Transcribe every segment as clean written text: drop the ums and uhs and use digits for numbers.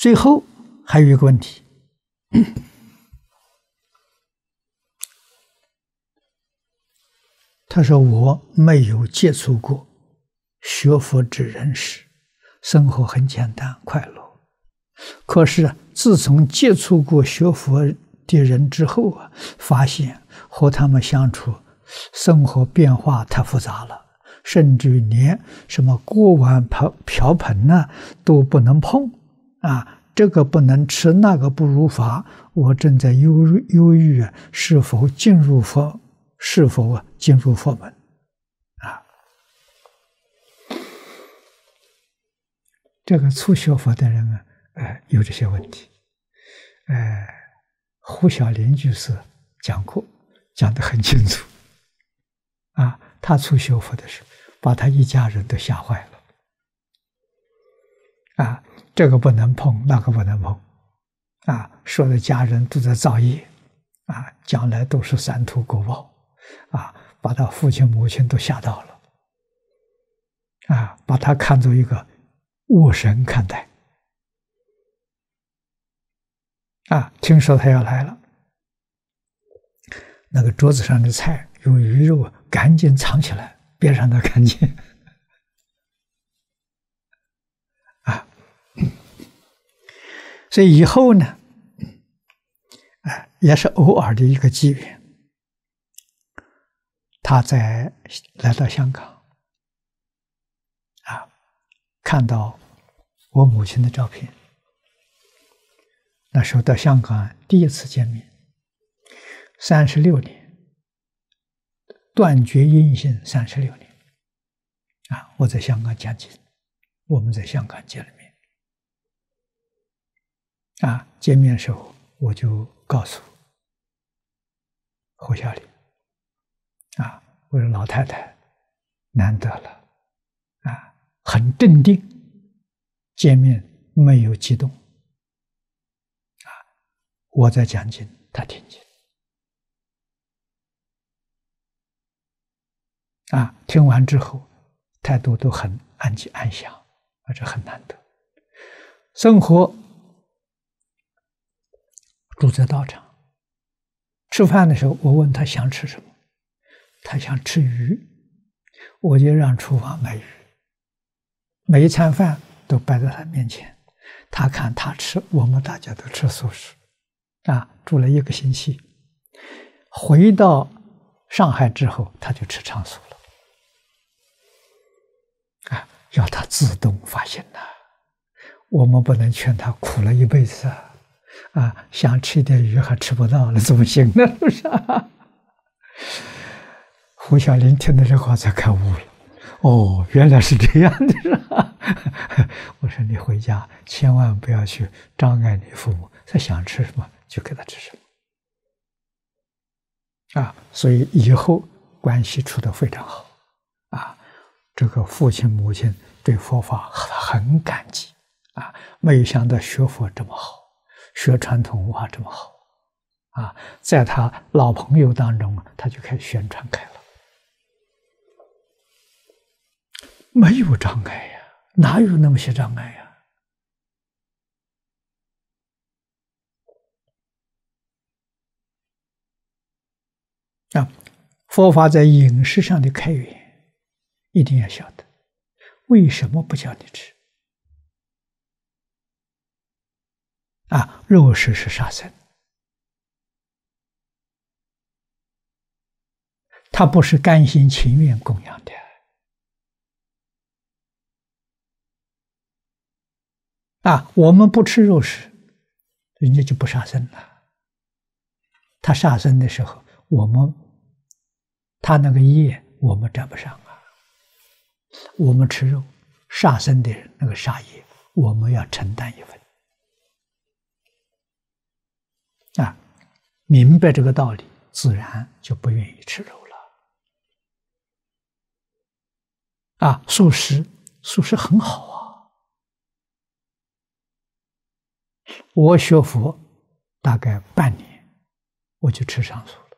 最后还有一个问题，他说我没有接触过学佛之人时，生活很简单快乐。可是自从接触过学佛的人之后啊，发现和他们相处，生活变化太复杂了，甚至于连什么锅碗瓢盆呢都不能碰啊，这个不能吃，那个不如法。我正在忧郁是否进入佛门啊？这个初学佛的人啊，有这些问题。胡小林居士讲过，讲得很清楚啊。他初学佛的时候，把他一家人都吓坏了啊，这个不能碰，那个不能碰啊，说的家人都在造业啊，将来都是三途果报啊，把他父亲母亲都吓到了啊，把他看作一个恶神看待啊。听说他要来了，那个桌子上的菜有鱼肉，赶紧藏起来，别让他看见啊。所以以后呢，也是偶尔的一个机缘，他来到香港啊，看到我母亲的照片。那时候到香港第一次见面，36年，断绝音信36年啊！我在香港讲经，我们在香港见了面啊。见面的时候，我就告诉侯小林啊，我说老太太难得了啊，很镇定，见面没有激动啊。我在讲经，他听见啊，听完之后态度都很安静安详，而且很难得。生活住在道场，吃饭的时候我问他想吃什么，他想吃鱼，我就让厨房买鱼，每一餐饭都摆在他面前，他看他吃，我们大家都吃素食啊。住了1个星期，回到上海之后他就吃长素了啊，要他自动发现呐，我们不能劝他苦了一辈子啊，想吃一点鱼还吃不到了，怎么行呢？是不是啊？胡小林听到这话才开悟了，哦，原来是这样的，是吧？我说你回家千万不要去障碍你父母，他想吃什么就给他吃什么啊。所以以后关系处得非常好啊。这个父亲母亲对佛法很感激啊，没有想到学佛这么好，学传统文化这么好啊。在他老朋友当中，他就开始宣传开了，没有障碍呀，哪有那么些障碍呀？啊，佛法在饮食上的开源，一定要晓得，为什么不叫你吃？啊，肉食是杀生，它不是甘心情愿供养的啊。我们不吃肉食，人家就不杀生了。他杀生的时候，他那个业我们沾不上啊。我们吃肉，杀生的人那个杀业，我们要承担一份啊。明白这个道理，自然就不愿意吃肉了啊。素食很好啊。我学佛大概半年，我就吃上素了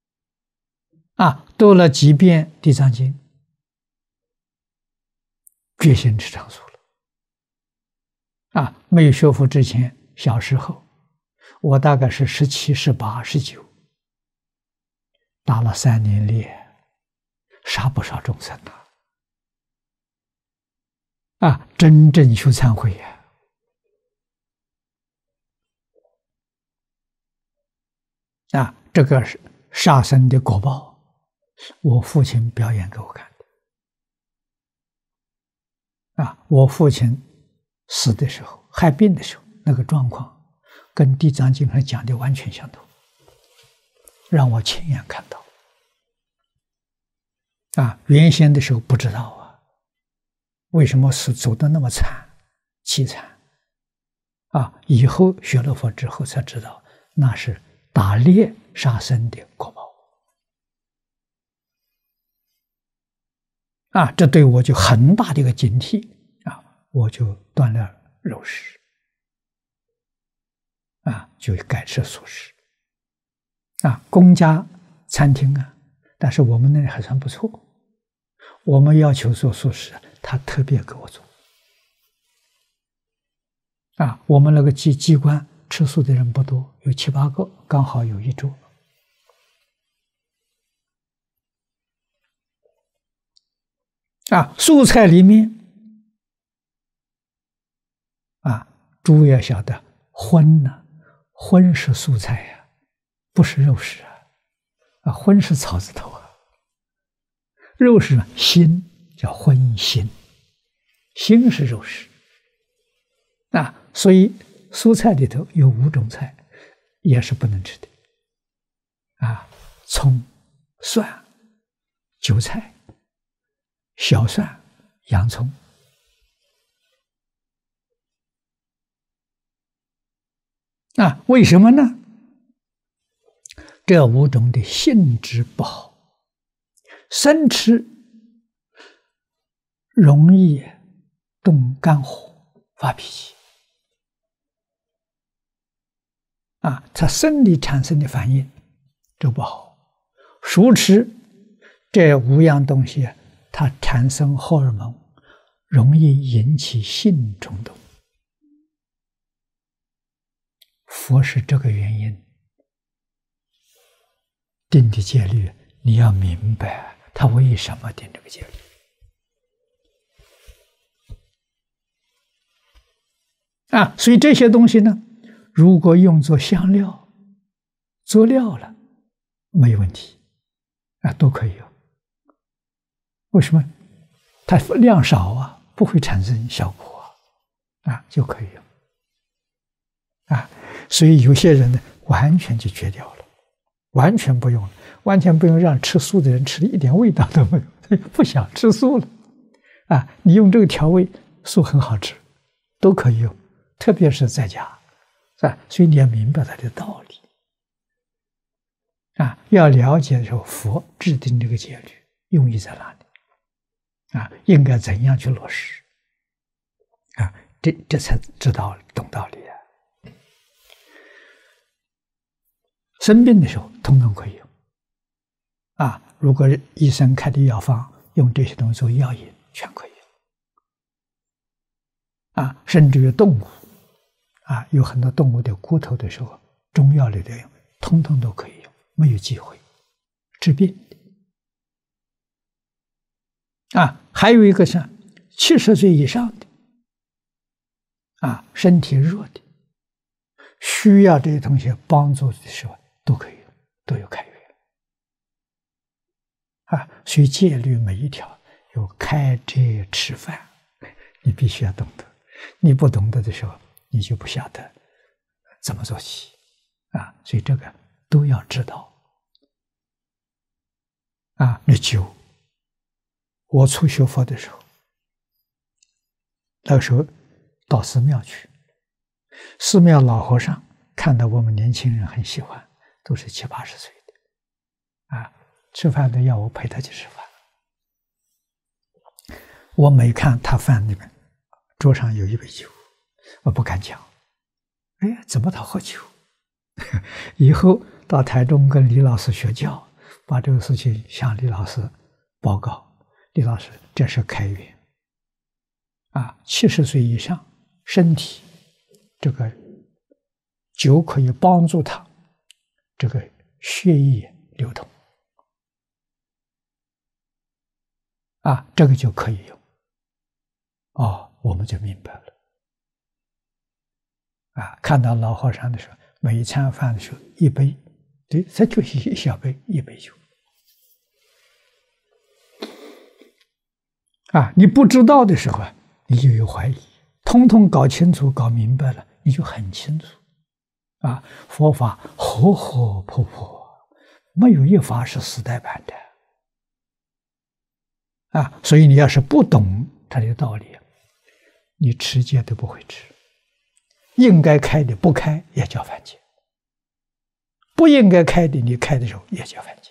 啊。读了几遍《地藏经》， 决心吃长素了。没有学佛之前，小时候我大概是17、18、19，打了3年猎，杀不少众生真正修忏悔这个是杀生的果报，我父亲表演给我看的。我父亲死的时候，害病的时候，那个状况跟《地藏经》上讲的完全相同，让我亲眼看到。原先的时候不知道为什么是走得那么凄惨以后学了佛之后才知道，那是打猎杀生的果报这对我就很大的一个警惕我就断了肉食就改吃素食公家餐厅但是我们那里还算不错，我们要求做素食，他特别给我做我们那个机关吃素的人不多，有7、8个，刚好有一桌素菜里面诸位要晓得荤是素菜不是肉食荤是草字头肉食心叫荤心，心是肉食所以蔬菜里头有5种菜也是不能吃的葱、蒜、韭菜、小蒜、洋葱为什么呢？这5种的性质不好，生吃容易动肝火发脾气它生理产生的反应就不好。熟吃这5样东西它产生荷尔蒙，容易引起性冲动。佛是这个原因定的戒律，你要明白他为什么定这个戒律所以这些东西呢，如果用作香料佐料了没有问题都可以用。为什么？它量少不会产生效果就可以用所以有些人呢完全就绝掉了，完全不用了，完全不用，让吃素的人吃的一点味道都没有，不想吃素了你用这个调味，素很好吃，都可以用，特别是在家所以你要明白它的道理要了解的时候，佛制定这个戒律用意在哪里应该怎样去落实这才知道懂道理生病的时候通通可以用如果医生开的药方用这些东西做药引，全可以用甚至于动物有很多动物的骨头的时候，中药里的用通通都可以用，没有忌讳，治病还有一个是70岁以上的身体弱的，需要这些东西帮助的时候都可以用，都有开源所以戒律每一条有开遮吃饭，你必须要懂得，你不懂得的时候你就不晓得怎么做起所以这个都要知道那酒，我初学佛的时候，那个时候到寺庙去，寺庙老和尚看到我们年轻人很喜欢，都是70、80岁的吃饭都要我陪他去吃饭。我每看他饭里面桌上有一杯酒，我不敢讲，怎么他喝酒？以后到台中跟李老师学教，把这个事情向李老师报告，李老师这是开源 70岁以上，身体这个酒可以帮助他这个血液流通，这个就可以用。我们就明白了。看到老和尚的时候，每一餐饭的时候一杯，对，这就是一小杯，一杯酒。你不知道的时候你就有怀疑，通通搞清楚、搞明白了，你就很清楚。佛法活活泼泼，没有一法是死呆板的。所以你要是不懂它的道理，你持戒都不会持。应该开的不开也叫犯戒，不应该开的你开的时候也叫犯戒。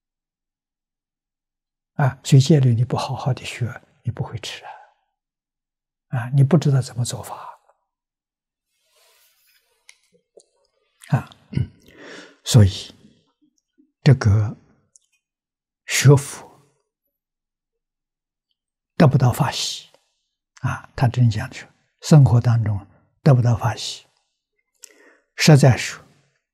所以戒律你不好好的学，你不会持你不知道怎么做法所以这个学佛得不到法喜他真讲说，生活当中得不到法喜，实在说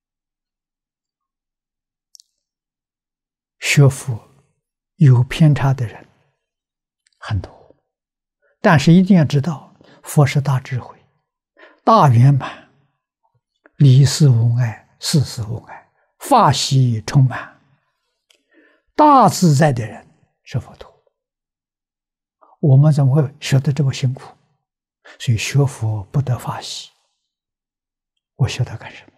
学佛有偏差的人很多，但是一定要知道，佛是大智慧、大圆满，理事无碍，事事无碍，法喜充满，大自在的人是佛陀。我们怎么会学得这么辛苦？所以学佛不得法喜，我学它干什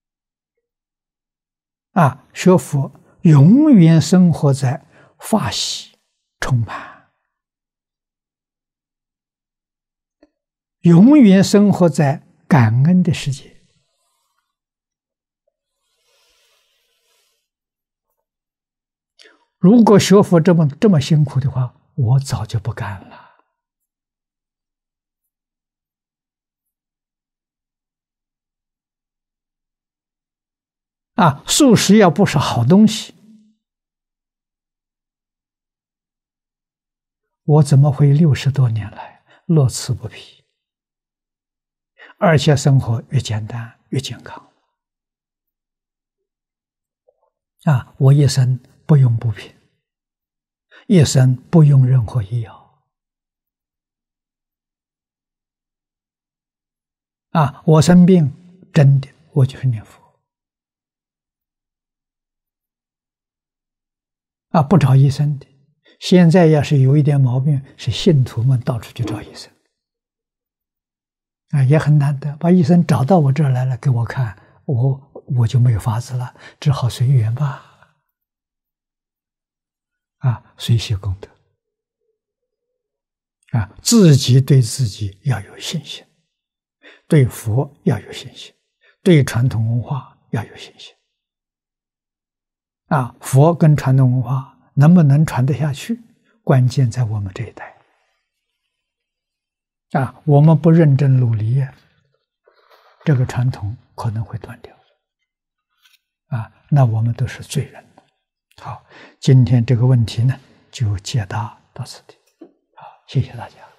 么？学佛永远生活在法喜充满，永远生活在感恩的世界。如果学佛这么辛苦的话，我早就不干了。素食要不是好东西，我怎么会60多年来乐此不疲，而且生活越简单越健康？我一生不用补品，一生不用任何医药。我生病真的我就是念佛。不找医生的。现在要是有一点毛病，是信徒们到处去找医生。也很难得，把医生找到我这儿来了给我看，我就没有法子了，只好随缘吧。随喜功德。自己对自己要有信心，对佛要有信心，对传统文化要有信心。佛跟传统文化能不能传得下去，关键在我们这一代。我们不认真努力，这个传统可能会断掉。那我们都是罪人。好，今天这个问题呢，就解答到此地。好，谢谢大家。